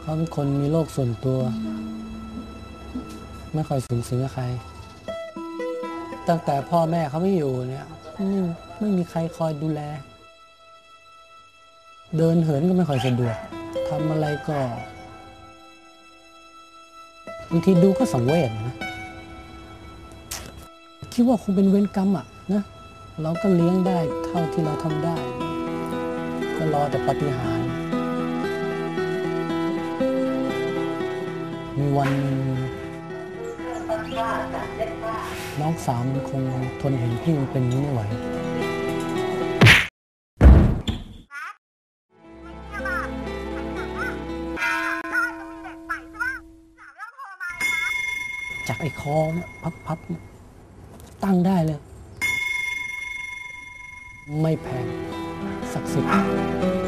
เขาเป็นคนมีโลกส่วนตัวไม่ค่อยสูงสิงกับใครตั้งแต่พ่อแม่เขาไม่อยู่เนี่ยไม่มีใครคอยดูแลเดินเหินก็ไม่ค่อยสะดวกทำอะไรก็บางทีดูก็สังเวชนะคิดว่าคงเป็นเวรกรรมอ่ะนะเราก็เลี้ยงได้เท่าที่เราทำได้ก็รอแต่ปาฏิหาริย์มีวันน้องสาวมันคงทนเห็นพี่มันเป็นนี้ไม่ไหวจากไอ้คอเนี่ยพับตั้งได้เลยไม่แพงศักดิ์สิทธิ์